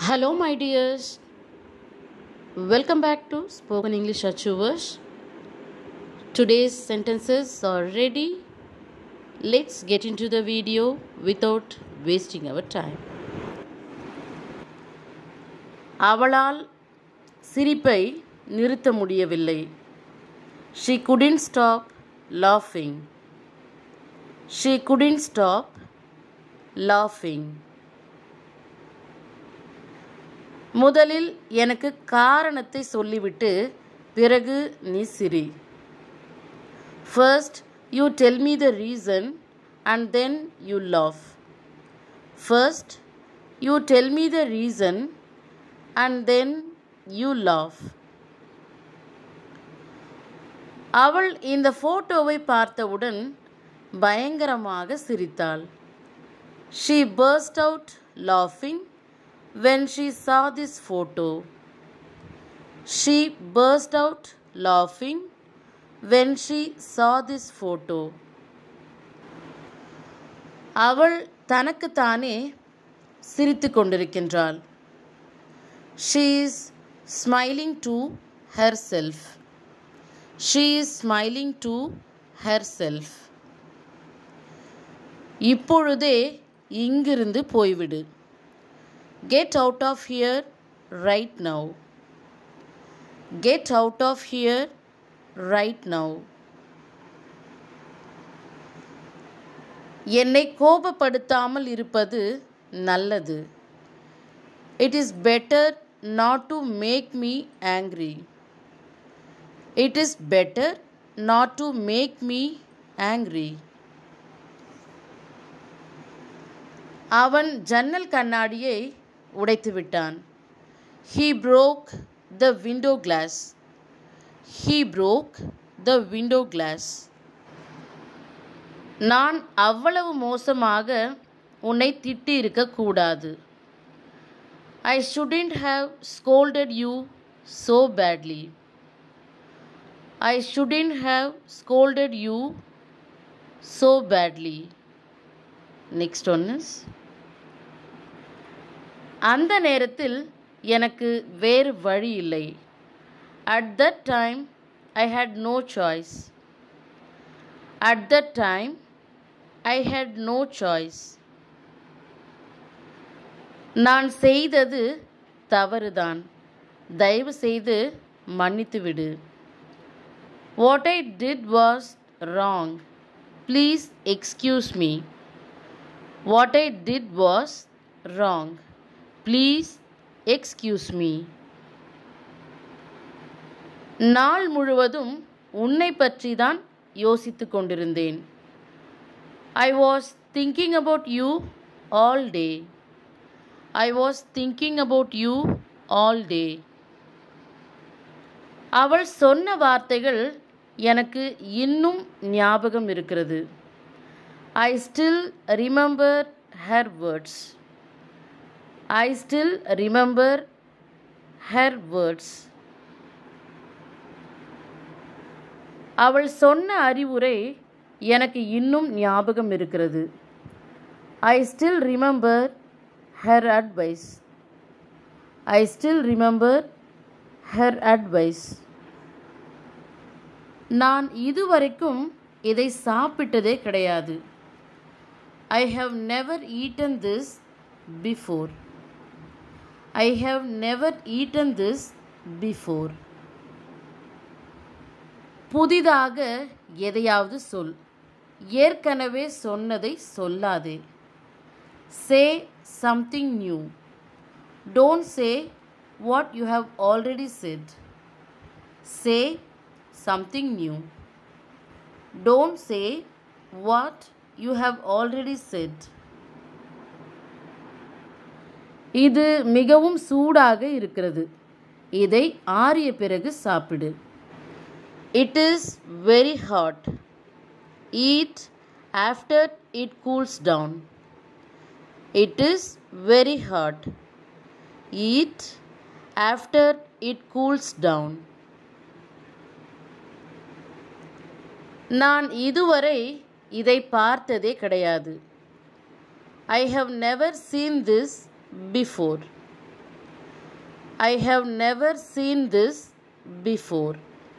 Hello, my dears. Welcome back to Spoken English Achievers. Today's sentences are ready. Let's get into the video without wasting our time. அவளால் சிரிப்பை நிறுத்த முடியவில்லை. She couldn't stop laughing. She couldn't stop laughing. முதலில் எனக்கு காரணத்தை சொல்லிவிட்டு பிறகு நீ சிரி. First you tell me the reason and then you laugh. First you tell me the reason and then you laugh. அவள் இந்த போட்டோவை பார்த்தவுடன் பயங்கரமாக சிரித்தாள். She burst out laughing when she saw this photo. She burst out laughing when she saw this photo. அவள் தனக்குத்தானே சிரித்துக் கொண்டிருக்கின்றாள். She is smiling to herself. She is smiling to herself. இப்பொழுதே இங்கிருந்து போய்விடு. Get out of here right now. Get out of here right now. என்னை கோபப்படுத்தாமல் இருப்பது நல்லது. It is better not to make me angry. It is better not to make me angry. அவன் ஜன்னல் கண்ணாடியை உடைத்து விட்டான். He broke the window glass. He broke the window glass. நான் அவ்வளவு மோசமாக உன்னை திட்டி இருக்க கூடாது. I shouldn't have scolded you so badly. I shouldn't have scolded you so badly. Next one is, அந்த நேரத்தில் எனக்கு வேறு வழி இல்லை. At that time I had no choice. At that time I had no choice. நான் செய்தது தவறுதான். தயவு செய்து மன்னித்து விடு. What I did was wrong. Please excuse me. What I did was wrong. Please excuse me. நாள் முழுவதும் உன்னை பற்றி தான் யோசித்துக் கொண்டிருந்தேன். I was thinking about you all day. I was thinking about you all day. அவள் சொன்ன வார்த்தைகள் எனக்கு இன்னும் ஞாபகம் இருக்கிறது. I still remember her words. I still remember her words. அவள் சொன்ன அறிவுரை எனக்கு இன்னும் ஞாபகம் இருக்கிறது. I still remember her advice. I still remember her advice. நான் இதுவரைக்கும் இதை சாப்பிட்டதே கிடையாது. I have never eaten this before. I have never eaten this before. புதிதாக எதையாவது சொல். ஏற்கனவே சொன்னதை சொல்லாதே. Say something new. Don't say what you have already said. Say something new. Don't say what you have already said. இது மிகவும் சூடாக இருக்கிறது. இதை ஆறிய பிறகு சாப்பிடு. It is very hot. Eat after it cools down. It is very hot. Eat after it cools down. நான் இதுவரை இதை பார்த்ததே கிடையாது. I have never seen this before. I have never seen this before.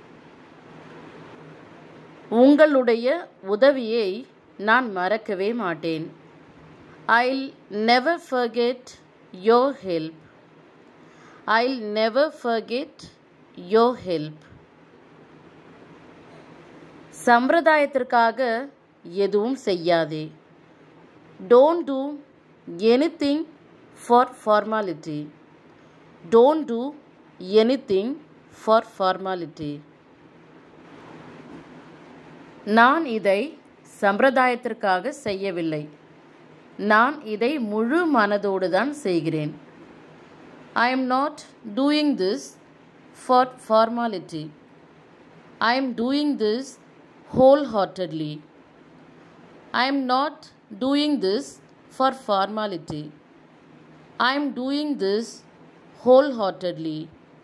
உங்களுடைய உதவியை நான் மறக்கவே மாட்டேன். I'll never forget your help. I'll never forget your help. சம்பிரதாயத்திற்காக எதுவும் செய்யாதே. Don't do anything for formality. Don't do anything for formality. நான் இதை சம்பிரதாயத்திற்காக செய்யவில்லை. நான் இதை முழு மனதோடு தான் செய்கிறேன். I am not doing this for formality. I am doing this wholeheartedly. I am not doing this for formality. I am doing this wholeheartedly.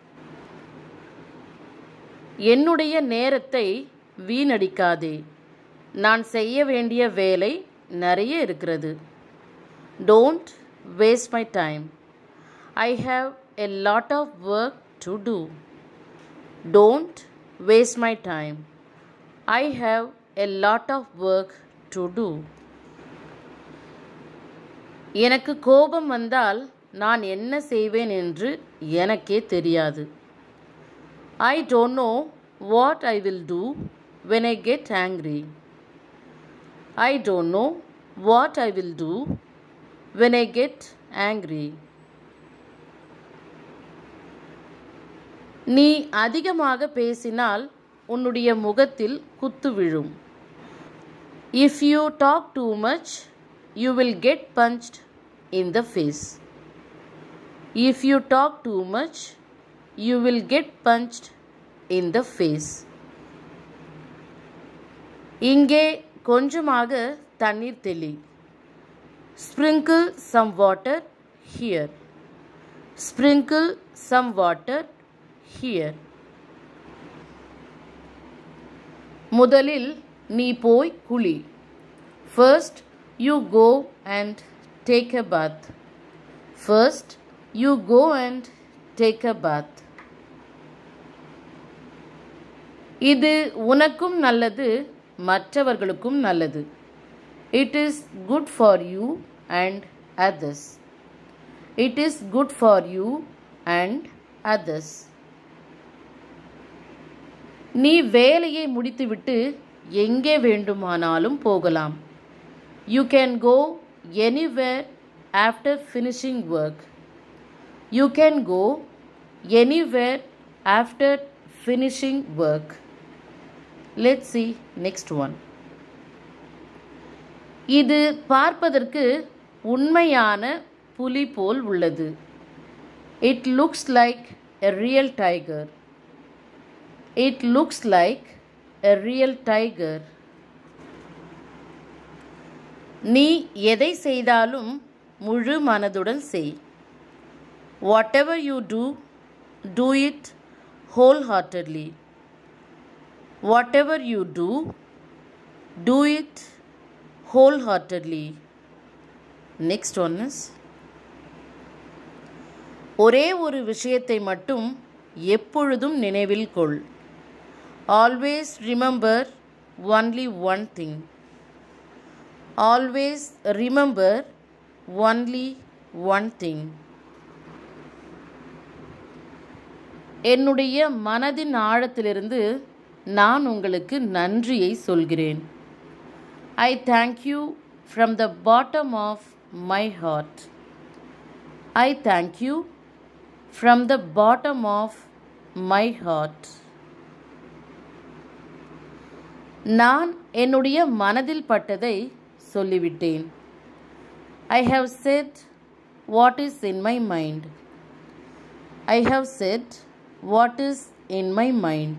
என்னுடைய நேரத்தை வீணடிக்காதே. நான் செய்ய வேண்டிய வேலை நிறைய இருக்கிறது. Don't waste my time. I have a lot of work to do. Don't waste my time. I have a lot of work to do. எனக்கு கோபம் வந்தால் நான் என்ன செய்வேன் என்று எனக்கே தெரியாது. I don't know what I will do when I get angry. I don't know what I will do when I get angry. நீ அதிகமாக பேசினால் உன்னுடைய முகத்தில் குத்து விழும். If you talk too much, you will get punched in the face. If you talk too much, you will get punched in the face. இங்கே கொஞ்சமாக தண்ணீர் தெளி. Sprinkle some water here. Sprinkle some water here. முதலில் நீ போய் குளி. First you go and take a bath. First you go and take a bath. இது உனக்கும் நல்லது, மற்றவர்களுக்கும் நல்லது. It is good for you and others. It is good for you and others. நீ வேலையை முடித்துவிட்டு எங்கே வேண்டுமானாலும் போகலாம். You can go anywhere after finishing work. You can go anywhere after finishing work. Let's see next one. இது பார்ப்பதற்கு உண்மையான புலி போல் உள்ளது. It looks like a real tiger. It looks like a real tiger. நீ எதை செய்தாலும் முழு மனதுடன் செய். Whatever you do, do it wholeheartedly. Whatever you do it wholeheartedly. Next one is, ஒரே ஒரு விஷயத்தை மட்டும் எப்பொழுதும் நினைவில் கொள். Always remember only one thing. Always remember only one thing. என்னுடைய மனதின் ஆழத்திலிருந்து நான் உங்களுக்கு நன்றியை சொல்கிறேன். I thank you from the bottom of my heart. I thank you from the bottom of my heart. நான் என்னுடைய மனதில் பட்டதை சொல்லிவிட்டேன். I have said what is in my mind. I have said what is in my mind.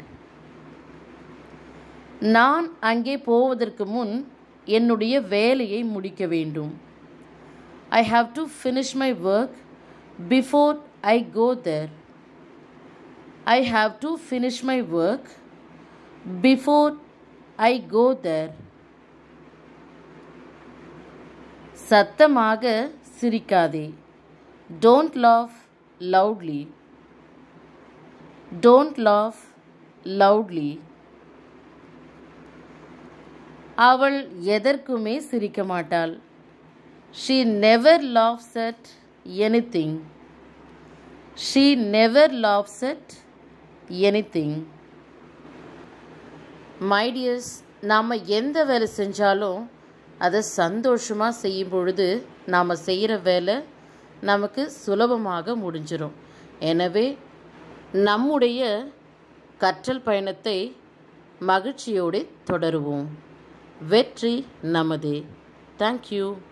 நான் அங்கே போவதற்கு முன் என்னுடைய வேலையை முடிக்க வேண்டும். I have to finish my work before I go there. I have to finish my work before I go there. சத்தமாக சிரிக்காதே. Don't laugh loudly. Don't laugh loudly. அவள் எதற்குமே சிரிக்க மாட்டாள். She never laughs at anything. She never laughs at anything. My dears, நாம் எந்த வேலை செஞ்சாலும் அதை சந்தோஷமாக செய்யும் பொழுது நாம் செய்கிற வேலை நமக்கு சுலபமாக முடிஞ்சிடும். எனவே நம்முடைய கற்றல் பயணத்தை மகிழ்ச்சியோடு தொடருவோம். வெற்றி நமதே. தேங்க்யூ.